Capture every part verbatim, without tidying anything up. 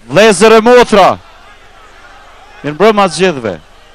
Vlezër e motra, mirë mbrëma të gjithëve.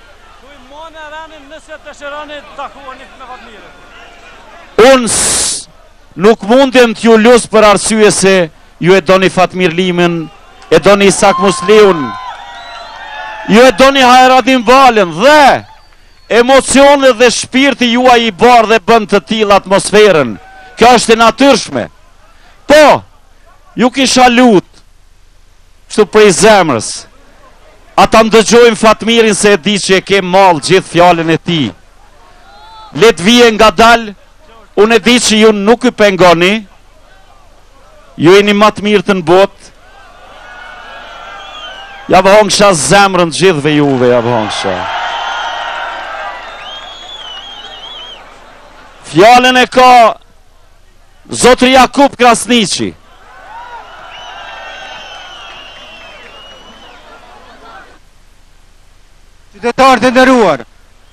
Unë nuk mundem t'ju lusë për arsye se ju e doni Fatmir Limin, e doni Isak Musliun, ju e doni Hajradin Balën dhe emocionet dhe shpirti juaj i barë dhe bënd të tillë atmosferën. Kjo është e natyrshme. Po, ju kisha lut, kështu prej zemrës, ata ndëgjojnë Fatmirin se e di që e ke malë gjithë fjallën e ti. Let vije nga dalë, unë e di që ju nuk i pengoni, ju e një matë mirë të në botë, ja vëhongsha zemrën gjithëve juve, ja vëhongsha. Fjallën e ka Zotri Jakub Krasniqi. Qytetarët e nderuar,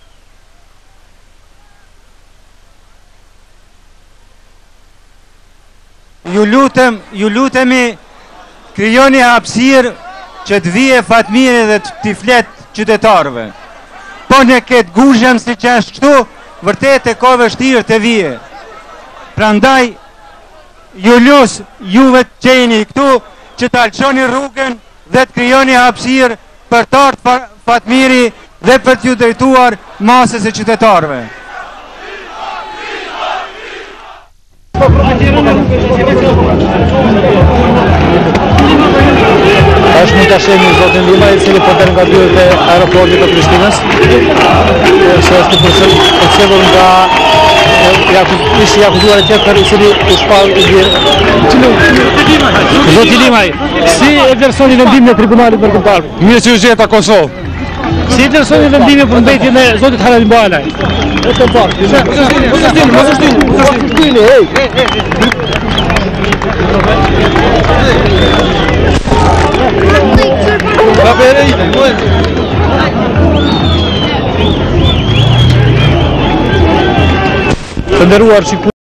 ju lutem, ju lutemi krijoni hapësirë që të vije Fatmiri dhe të t'i flet qytetarëve. Po ne ketë guzhem si që është këtu, vërtet e ka vështirë të vije. Prandaj, ju lus, juve të qeni këtu, që të alçoni rrugën dhe të krijoni hapësirë për të ardhur Fatmiri dhe për t'ju drejtuar masës e qytetarëve. Tash mund ta shehni zotin Lima, i cili po del nga dyert e aeroportit të Prishtinës, se është përcjellur nga ishi akuzuar e tjetër, i cili u shpall i bjerë. Zoti Limaj, si e vlerësoni vendimin e Tribunaltit Ndërkombëtar? Mirë që u gjeta Kosovë. Si e vlerësoni vendimin për mbetjen e zotit Hajradin Balaj? Është pak. Mos e shtini, mos e shtini, mos e shtini, hey. Të nderuar shikues